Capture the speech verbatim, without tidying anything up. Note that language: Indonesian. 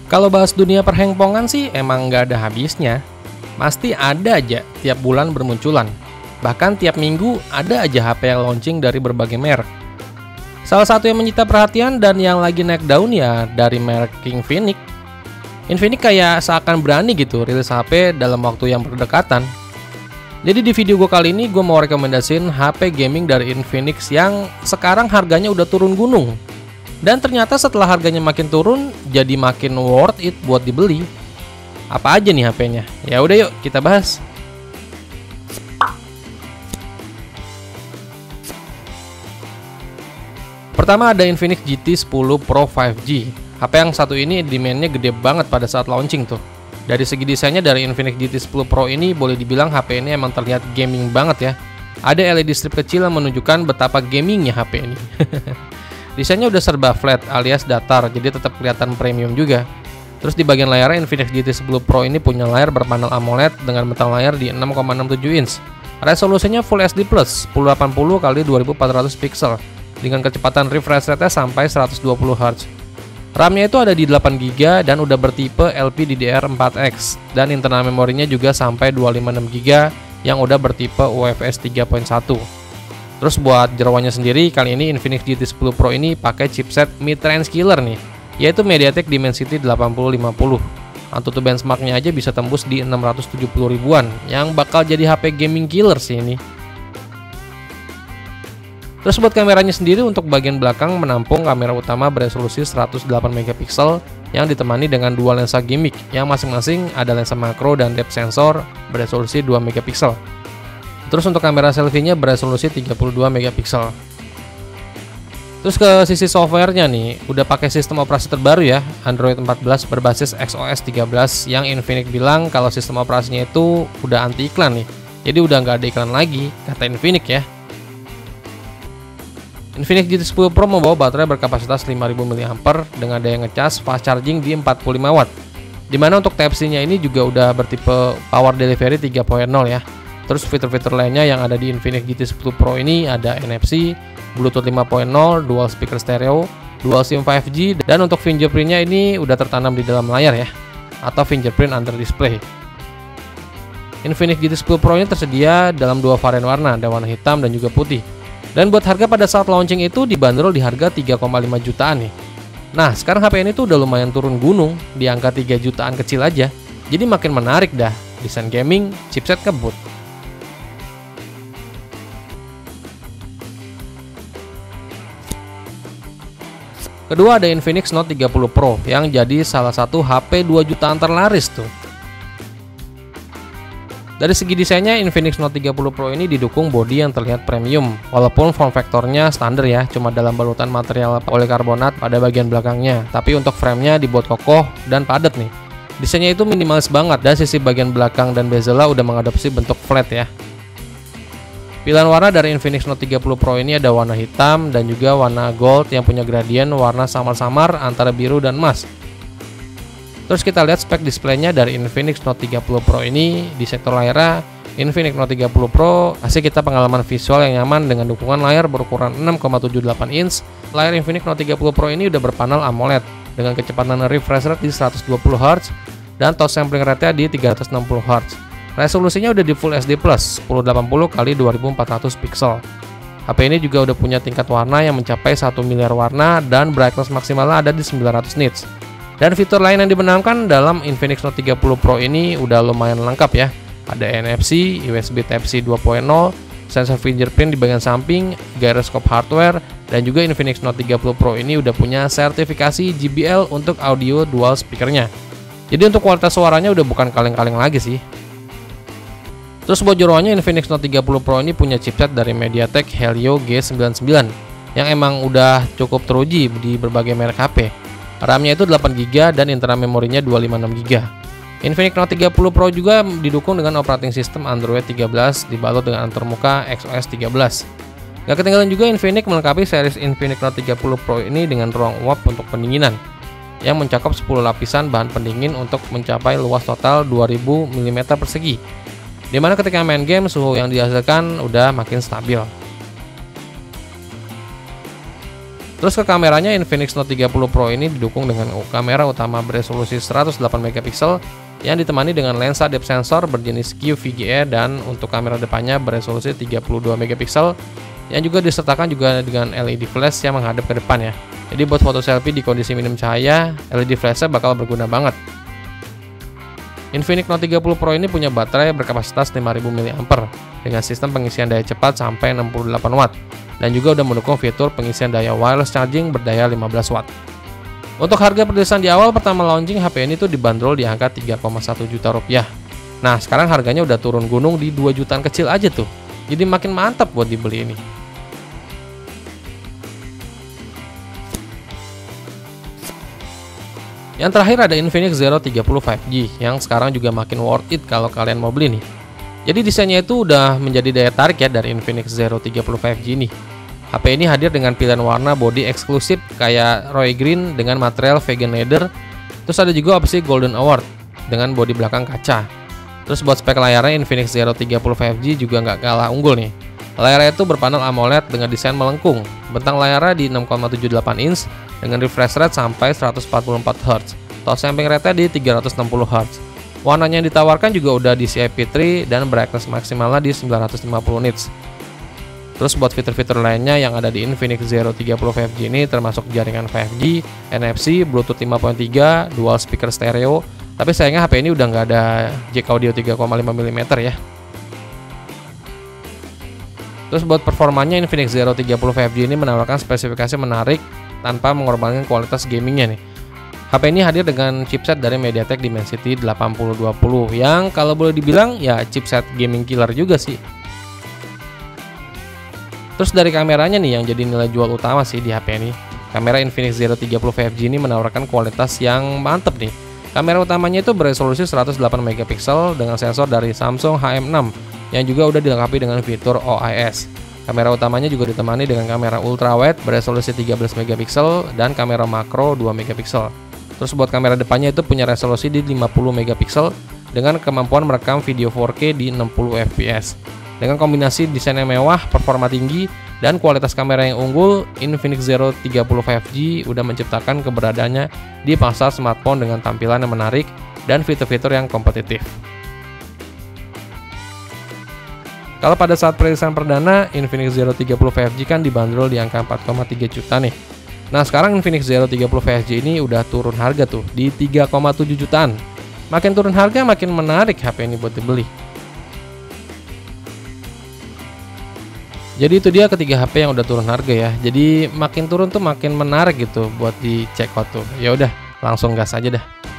Kalau bahas dunia perhandphonean sih emang nggak ada habisnya. Pasti ada aja tiap bulan bermunculan. Bahkan tiap minggu ada aja H P yang launching dari berbagai merek. Salah satu yang menyita perhatian dan yang lagi naik daun ya dari merek Infinix. Infinix kayak seakan berani gitu rilis H P dalam waktu yang berdekatan. Jadi di video gue kali ini gue mau rekomendasiin H P gaming dari Infinix yang sekarang harganya udah turun gunung. Dan ternyata setelah harganya makin turun, jadi makin worth it buat dibeli. Apa aja nih H P-nya? Ya udah yuk kita bahas. Pertama ada Infinix G T sepuluh Pro lima G. H P yang satu ini demand-nya gede banget pada saat launching tuh. Dari segi desainnya dari Infinix G T sepuluh Pro ini boleh dibilang H P ini emang terlihat gaming banget ya. Ada L E D strip kecil yang menunjukkan betapa gamingnya H P ini. Desainnya udah serba flat alias datar, jadi tetap kelihatan premium juga. Terus di bagian layarnya Infinix G T sepuluh Pro ini punya layar berpanel AMOLED dengan bentang layar di enam koma enam tujuh inch. Resolusinya Full H D plus sepuluh delapan puluh kali dua ribu empat ratus pixel dengan kecepatan refresh rate-nya sampai seratus dua puluh hertz. RAM-nya itu ada di delapan giga dan udah bertipe L P D D R empat X dan internal memorinya juga sampai dua ratus lima puluh enam giga yang udah bertipe U F S tiga titik satu. Terus buat jeroannya sendiri, kali ini Infinix G T sepuluh Pro ini pakai chipset mid-range killer nih, yaitu MediaTek Dimensity delapan puluh lima puluh. Antutu benchmarknya aja bisa tembus di enam ratus tujuh puluh ribuan, yang bakal jadi H P gaming killer sih ini. Terus buat kameranya sendiri, untuk bagian belakang menampung kamera utama beresolusi seratus delapan megapiksel yang ditemani dengan dua lensa gimmick, yang masing-masing ada lensa makro dan depth sensor beresolusi dua megapiksel. Terus untuk kamera selfie-nya beresolusi tiga puluh dua megapiksel. Terus ke sisi softwarenya nih, udah pakai sistem operasi terbaru ya, Android empat belas berbasis X O S tiga belas, yang Infinix bilang kalau sistem operasinya itu udah anti iklan nih. Jadi udah nggak ada iklan lagi, kata Infinix ya. Infinix G T sepuluh Pro membawa baterai berkapasitas lima ribu miliampere hora dengan daya ngecas fast charging di empat puluh lima watt. Dimana untuk Type C-nya ini juga udah bertipe Power Delivery tiga titik nol ya. Terus fitur-fitur lainnya yang ada di Infinix G T sepuluh Pro ini ada N F C, Bluetooth lima titik nol, dual speaker stereo, dual SIM lima G, dan untuk fingerprint-nya ini udah tertanam di dalam layar ya, atau fingerprint under display. Infinix G T sepuluh Pro ini tersedia dalam dua varian warna, ada warna hitam dan juga putih. Dan buat harga pada saat launching itu dibanderol di harga tiga koma lima jutaan nih. Nah, sekarang H P ini tuh udah lumayan turun gunung, di angka tiga jutaan kecil aja. Jadi makin menarik dah, desain gaming, chipset kebut. Kedua ada Infinix Note tiga puluh Pro yang jadi salah satu H P dua jutaan terlaris tuh. Dari segi desainnya Infinix Note tiga puluh Pro ini didukung bodi yang terlihat premium, walaupun form factornya standar ya, cuma dalam balutan material polikarbonat pada bagian belakangnya. Tapi untuk framenya dibuat kokoh dan padat nih. Desainnya itu minimalis banget, dan sisi bagian belakang dan bezel udah mengadopsi bentuk flat ya. Pilihan warna dari Infinix Note tiga puluh Pro ini ada warna hitam dan juga warna gold yang punya gradien warna samar-samar antara biru dan emas. Terus kita lihat spek displaynya dari Infinix Note tiga puluh Pro ini. Di sektor layarnya, Infinix Note tiga puluh Pro kasih kita pengalaman visual yang nyaman dengan dukungan layar berukuran enam koma tujuh delapan inch. Layar Infinix Note tiga puluh Pro ini udah berpanel AMOLED dengan kecepatan refresh rate di seratus dua puluh hertz dan touch sampling rate-nya di tiga ratus enam puluh hertz. Resolusinya udah di Full H D plus sepuluh delapan puluh kali dua ribu empat ratus pixel. H P ini juga udah punya tingkat warna yang mencapai satu miliar warna dan brightness maksimalnya ada di sembilan ratus nits. Dan fitur lain yang dibenamkan dalam Infinix Note tiga puluh Pro ini udah lumayan lengkap ya. Ada N F C, U S B Type C dua titik nol, sensor fingerprint di bagian samping, gyroscope hardware, dan juga Infinix Note tiga puluh Pro ini udah punya sertifikasi J B L untuk audio dual speakernya. Jadi untuk kualitas suaranya udah bukan kaleng-kaleng lagi sih. Terus buat jeroannya Infinix Note tiga puluh Pro ini punya chipset dari MediaTek Helio G sembilan puluh sembilan yang emang udah cukup teruji di berbagai merek H P. RAM-nya itu delapan giga dan internal memorinya dua ratus lima puluh enam giga. Infinix Note tiga puluh Pro juga didukung dengan operating system Android tiga belas dibalut dengan antarmuka X O S tiga belas. Gak ketinggalan juga Infinix melengkapi series Infinix Note tiga puluh Pro ini dengan ruang uap untuk pendinginan yang mencakup sepuluh lapisan bahan pendingin untuk mencapai luas total dua ribu milimeter persegi. Dimana ketika main game suhu yang dihasilkan udah makin stabil. Terus ke kameranya, Infinix Note tiga puluh Pro ini didukung dengan kamera utama beresolusi seratus delapan megapiksel yang ditemani dengan lensa depth sensor berjenis Q V G A, dan untuk kamera depannya beresolusi tiga puluh dua megapiksel yang juga disertakan juga dengan L E D flash yang menghadap ke depan ya. Jadi buat foto selfie di kondisi minim cahaya, L E D flashnya bakal berguna banget. Infinix Note tiga puluh Pro ini punya baterai berkapasitas lima ribu miliampere hora dengan sistem pengisian daya cepat sampai enam puluh delapan watt, dan juga udah mendukung fitur pengisian daya wireless charging berdaya lima belas watt. Untuk harga perilisan di awal pertama launching, H P ini tuh dibanderol di angka tiga koma satu juta rupiah. Nah, sekarang harganya udah turun gunung di dua jutaan kecil aja tuh. Jadi makin mantap buat dibeli ini. Yang terakhir ada Infinix Zero tiga puluh lima G yang sekarang juga makin worth it kalau kalian mau beli nih. Jadi desainnya itu udah menjadi daya tarik ya dari Infinix Zero tiga puluh lima G ini. H P ini hadir dengan pilihan warna body eksklusif kayak Roy Green dengan material vegan leather. Terus ada juga opsi Golden Award dengan bodi belakang kaca. Terus buat spek layarnya, Infinix Zero tiga puluh lima G juga nggak kalah unggul nih. Layarnya itu berpanel AMOLED dengan desain melengkung. Bentang layarnya di enam koma tujuh delapan inch dengan refresh rate sampai seratus empat puluh empat hertz. Touch sampling rate-nya di tiga ratus enam puluh hertz. Warnanya yang ditawarkan juga udah di C I P tiga dan brightness maksimalnya di sembilan ratus lima puluh nits. Terus buat fitur-fitur lainnya yang ada di Infinix Zero tiga puluh lima G ini termasuk jaringan lima G, N F C, Bluetooth lima titik tiga, dual speaker stereo. Tapi sayangnya H P ini udah nggak ada jack audio tiga koma lima milimeter ya. Terus buat performanya, Infinix Zero tiga puluh lima G ini menawarkan spesifikasi menarik tanpa mengorbankan kualitas gamingnya nih. H P ini hadir dengan chipset dari MediaTek Dimensity delapan nol dua nol yang kalau boleh dibilang ya chipset gaming killer juga sih. Terus dari kameranya nih yang jadi nilai jual utama sih di H P ini. Kamera Infinix Zero tiga puluh lima G ini menawarkan kualitas yang mantep nih. Kamera utamanya itu beresolusi seratus delapan megapiksel dengan sensor dari Samsung H M enam yang juga udah dilengkapi dengan fitur O I S. Kamera utamanya juga ditemani dengan kamera ultrawide beresolusi tiga belas megapiksel dan kamera makro dua megapiksel. Terus buat kamera depannya itu punya resolusi di lima puluh megapiksel dengan kemampuan merekam video empat K di enam puluh F P S. Dengan kombinasi desain yang mewah, performa tinggi, dan kualitas kamera yang unggul, Infinix Zero tiga puluh lima G udah menciptakan keberadaannya di pasar smartphone dengan tampilan yang menarik dan fitur-fitur yang kompetitif. Kalau pada saat perilisan perdana, Infinix Zero tiga puluh lima G kan dibanderol di angka empat koma tiga juta nih. Nah, sekarang Infinix Zero tiga puluh lima G ini udah turun harga tuh di tiga koma tujuh jutaan. Makin turun harga makin menarik H P ini buat dibeli. Jadi itu dia ketiga H P yang udah turun harga ya. Jadi makin turun tuh makin menarik gitu buat di check out tuh. Ya udah, langsung gas aja dah.